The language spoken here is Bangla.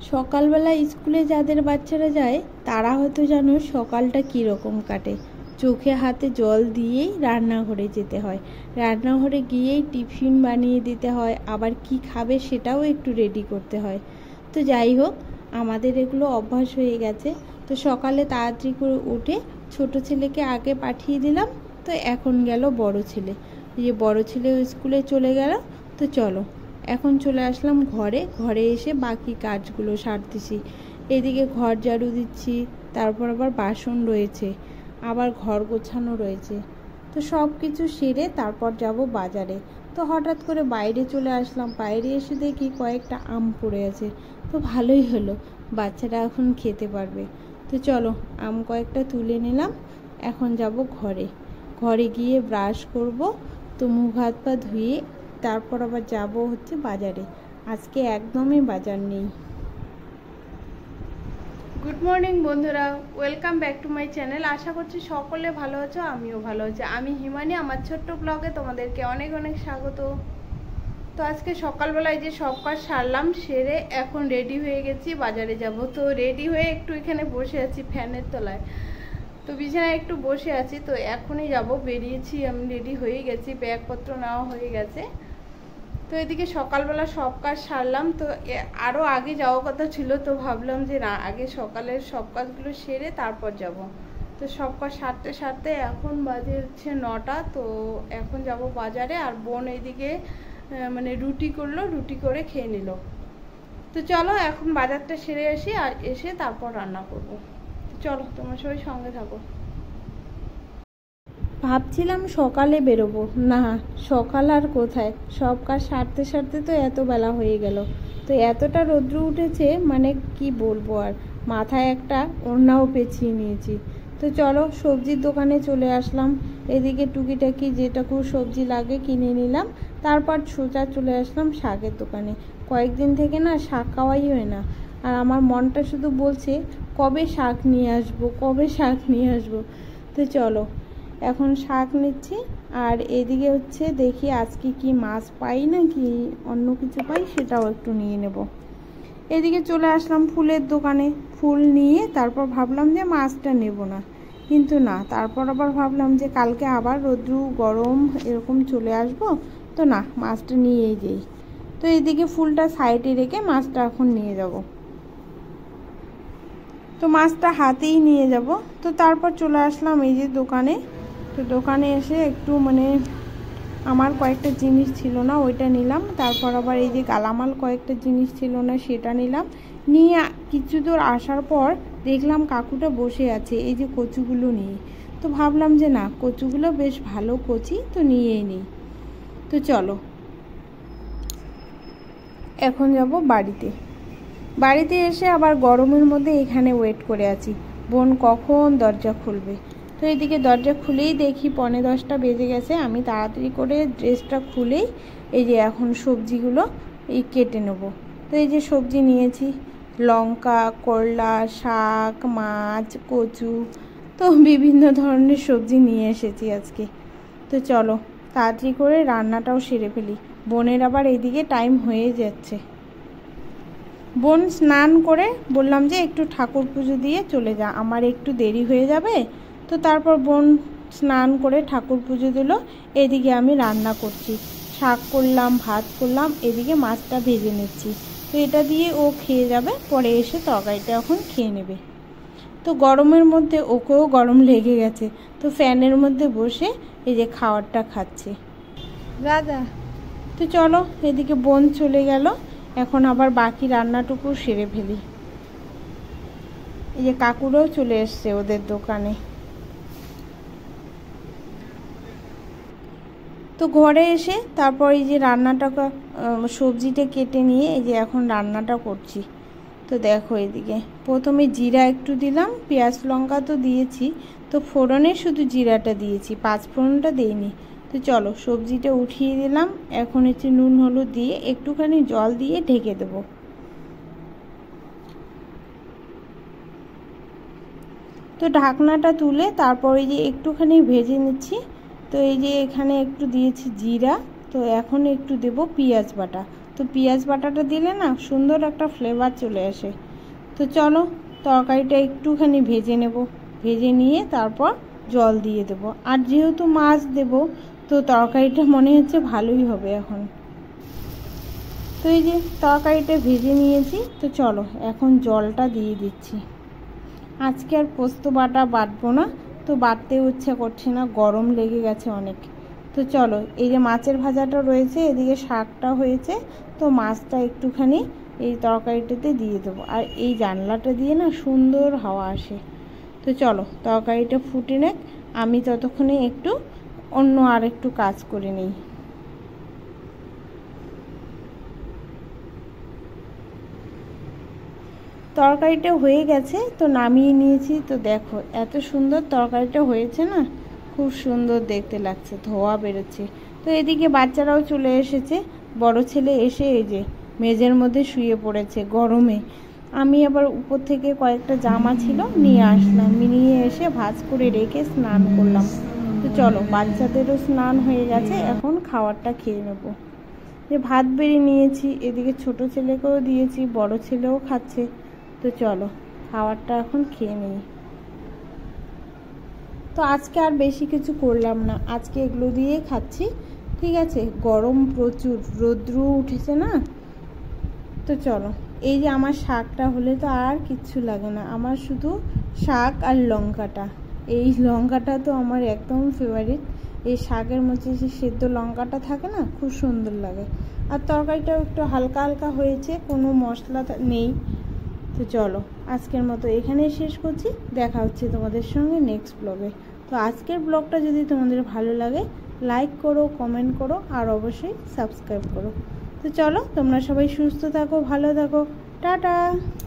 সকালবেলা স্কুলে যাদের বাচ্চারা যায় তারা হয়তো জানো সকালটা কীরকম কাটে। চোখে হাতে জল দিয়েই রান্নাঘরে যেতে হয়, রান্নাঘরে গিয়েই টিফিন বানিয়ে দিতে হয়, আবার কি খাবে সেটাও একটু রেডি করতে হয়। তো যাই হোক, আমাদের এগুলো অভ্যাস হয়ে গেছে। তো সকালে তাড়াতাড়ি করে উঠে ছোট ছেলেকে আগে পাঠিয়ে দিলাম। তো এখন গেল বড় ছেলে, যে বড় ছেলেও স্কুলে চলে গেল। তো চলো এখন চলে আসলাম ঘরে এসে বাকি কাজগুলো সারতেছি। এদিকে ঘর ঝাড়ু দিচ্ছি, তারপর আবার বাসন রয়েছে, আবার ঘর গোছানো রয়েছে। তো সব কিছু সেরে তারপর যাব বাজারে। তো হঠাৎ করে বাইরে চলে আসলাম, বাইরে এসে দেখি কয়েকটা আম পড়ে আছে। তো ভালোই হলো, বাচ্চারা এখন খেতে পারবে। তো চলো আম কয়েকটা তুলে নিলাম। এখন যাব ঘরে গিয়ে ব্রাশ করব। তো মুখ হাত পা ধুয়ে তারপর আবার যাব হচ্ছে বাজারে। আজকে একদমই বাজার নেই। গুড মর্নিং বন্ধুরা, welcome back to my channel. আশা করছি সকলে ভালো আছো, আমিও ভালো আছি। আমি হিমানি, আমার ছোট্ট ব্লগে তোমাদেরকে অনেক অনেক স্বাগত। তো আজকে সকালবেলায় যে সব কাজ সারলাম, সেরে এখন রেডি হয়ে গেছি, বাজারে যাব। তো রেডি হয়ে একটু এখানে বসে আছি ফ্যানের তলায়। তো বিছানায় একটু বসে আছি। তো এখনই যাব, বেরিয়েছি, আমি রেডি হয়ে গেছি, ব্যাগপত্র নেওয়া হয়ে গেছে। তো এদিকে সকালবেলা সব কাজ সারলাম। তো আরও আগে যাওয়ার কথা ছিল, তো ভাবলাম যে না, আগে সকালের সব কাজগুলো সেরে তারপর যাব। তো সব কাজ সারতে সারতে এখন বাজে হচ্ছে 9টা। তো এখন যাব বাজারে। আর বোন এইদিকে মানে রুটি করলো, রুটি করে খেয়ে নিল। তো চলো এখন বাজারটা সেরে আসি, আর এসে তারপর রান্না করব। চলো তোমার সবাই সঙ্গে থাকো। ভাবছিলাম সকালে বেরোবো, না সকাল আর কোথায়, সব কাজ সারতে সারতে তো এত বেলা হয়ে গেল। তো এতটা রৌদ্র উঠেছে, মানে কি বলবো আর, মাথায় একটা ওড়নাও পেঁচিয়ে নিয়েছি। তো চলো সবজির দোকানে চলে আসলাম। এদিকে টুকিটাকি যেটুকু সবজি লাগে কিনে নিলাম। তারপর সোজা চলে আসলাম শাকের দোকানে। কয়েকদিন থেকে না শাক খাওয়াই হয় না, আর আমার মনটা শুধু বলছে কবে শাক নিয়ে আসবো, কবে শাক নিয়ে আসবো। তো চলো এখন শাক নিচ্ছি। আর এদিকে হচ্ছে দেখি আজকে কি মাছ পাই না কি অন্য কিছু পাই, সেটাও একটু নিয়ে নেব। এদিকে চলে আসলাম ফুলের দোকানে, ফুল নিয়ে তারপর ভাবলাম যে মাছটা নেব না, কিন্তু না, তারপর আবার ভাবলাম যে কালকে আবার রৌদ্র গরম এরকম চলে আসবো, তো না, মাছটা নিয়েই যাই। তো এদিকে ফুলটা সাইডে রেখে মাছটা এখন নিয়ে যাব। তো মাছটা হাতেই নিয়ে যাব। তো তারপর চলে আসলাম এই যে দোকানে। তো দোকানে এসে একটু মানে আমার কয়েকটা জিনিস ছিল না, ওইটা নিলাম। তারপর আবার এই যে গালামাল কয়েকটা জিনিস ছিল না, সেটা নিলাম। নিয়ে কিছু দূর আসার পর দেখলাম কাকুটা বসে আছে এই যে কচুগুলো নিয়ে। তো ভাবলাম যে না, কচুগুলো বেশ ভালো কচি, তো নিয়েই নিই। তো চলো এখন যাব বাড়িতে এসে আবার গরমের মধ্যে এখানে ওয়েট করে আছি, বোন কখন দরজা খুলবে। তো এদিকে দরজা খুলেই দেখি 9:45 বেজে গেছে। আমি তাড়াতাড়ি করে ড্রেসটা খুলেই এই যে এখন সবজিগুলো কেটে নেব। তো এই যে সবজি নিয়েছি, লঙ্কা, করলা, শাক, মাছ, কচু, তো বিভিন্ন ধরনের সবজি নিয়ে এসেছি আজকে। তো চলো তাড়াতাড়ি করে রান্নাটাও সেরে ফেলি, বোনের আবার এইদিকে টাইম হয়ে যাচ্ছে। বোন স্নান করে বললাম যে একটু ঠাকুর পুজো দিয়ে চলে যা, আমার একটু দেরি হয়ে যাবে। তো তারপর বোন স্নান করে ঠাকুর পুজো দিল। এদিকে আমি রান্না করছি, শাক করলাম, ভাত করলাম, এদিকে মাছটা ভেজে নিচ্ছি। তো এটা দিয়ে ও খেয়ে যাবে, পরে এসে তরকারিটা এখন খেয়ে নেবে। তো গরমের মধ্যে ওকেও গরম লেগে গেছে, তো ফ্যানের মধ্যে বসে এই যে খাবারটা খাচ্ছে দাদা। তো চলো এদিকে বোন চলে গেল, এখন আবার বাকি রান্নাটুকু সেরে ফেলি। এই যে কাকুরাও চলে এসছে ওদের দোকানে। তো ঘরে এসে তারপর এই যে রান্নাটা সবজিটা কেটে নিয়ে এই যে এখন রান্নাটা করছি। তো দেখো এদিকে প্রথমে জিরা একটু দিলাম, পেঁয়াজ লঙ্কা তো দিয়েছি, তো ফোড়নে শুধু জিরাটা দিয়েছি, 5 ফোড়নটা দিইনি। তো চলো সবজিটা উঠিয়ে দিলাম। এখন হচ্ছে নুন হলুদ দিয়ে একটুখানি জল দিয়ে ঢেকে দেবো। তো ঢাকনাটা তুলে তারপর এই যে একটুখানি ভেজে নিচ্ছি। তো এই যে এখানে একটু দিয়েছি জিরা, তো এখন একটু দেব পেঁয়াজ বাটা। তো তো পেঁয়াজ বাটাটা দিলে না সুন্দর একটা ফ্লেভার চলে আসে। তো চলো তরকারিটা একটুখানি ভেজে নেব, ভেজে নিয়ে তারপর জল দিয়ে দেব। আর যেহেতু মাছ দেব তো তরকারিটা মনে হচ্ছে ভালোই হবে এখন। তো এই যে তরকারিটা ভেজে নিয়েছি, তো চলো এখন জলটা দিয়ে দিচ্ছি। আজকে আর পোস্ত বাটা বাটবো না, তো বাটতে ইচ্ছা করছে না, গরম লেগে গেছে অনেক। তো চলো এই যে মাছের ভাজাটা রয়েছে, এদিকে শাকটা হয়েছে, তো মাছটা একটুখানি এই তরকারিটাতে দিয়ে দেবো। আর এই জানলাটা দিয়ে না সুন্দর হাওয়া আসে। তো চলো তরকারিটা ফুটে নেক, আমি ততক্ষণে একটু অন্য আর একটু কাজ করে নিই। তরকারিটা হয়ে গেছে, তো নামিয়ে নিয়েছি। তো দেখো এত সুন্দর তরকারিটা হয়েছে না, খুব সুন্দর দেখতে লাগছে, ধোয়া বেরোচ্ছে। তো এদিকে বাচ্চারাও চলে এসেছে, বড় ছেলে এসে এই যে মেঝের মধ্যে শুয়ে পড়েছে গরমে। আমি আবার উপর থেকে কয়েকটা জামা ছিল নিয়ে আসলাম, নিয়ে এসে ভাঁজ করে রেখে স্নান করলাম। তো চলো বাচ্চাদেরও স্নান হয়ে গেছে, এখন খাবারটা খেয়ে নেবো। যে ভাত বেড়ে নিয়েছি, এদিকে ছোট ছেলেকেও দিয়েছি, বড় ছেলেও খাচ্ছে। তো চলো খাবারটা এখন খেয়ে নিই। তো আজকে আর বেশি কিছু করলাম না, আজকে এগুলো দিয়েই খাচ্ছি। ঠিক আছে, গরম প্রচুর, রৌদ্র উঠেছে না। তো চলো এই যে আমার শাকটা হলে তো আর কিচ্ছু লাগে না, আমার শুধু শাক আর লঙ্কাটা। এই লঙ্কাটা তো আমার একদম ফেভারিট। এই শাকের মধ্যে যে সেদ্ধ লঙ্কাটা থাকে না, খুব সুন্দর লাগে। আর তরকারিটাও একটু হালকা হালকা হয়েছে, কোনো মশলা নেই। তো চলো আজকের মতো এখানেই শেষ করছি, দেখা হচ্ছে তোমাদের সঙ্গে নেক্সট ব্লগে। তো আজকের ব্লগটা যদি তোমাদের ভালো লাগে লাইক করো, কমেন্ট করো, আর অবশ্যই সাবস্ক্রাইব করো। তো চলো তোমরা সবাই সুস্থ থাকো, ভালো থাকো, টাটা।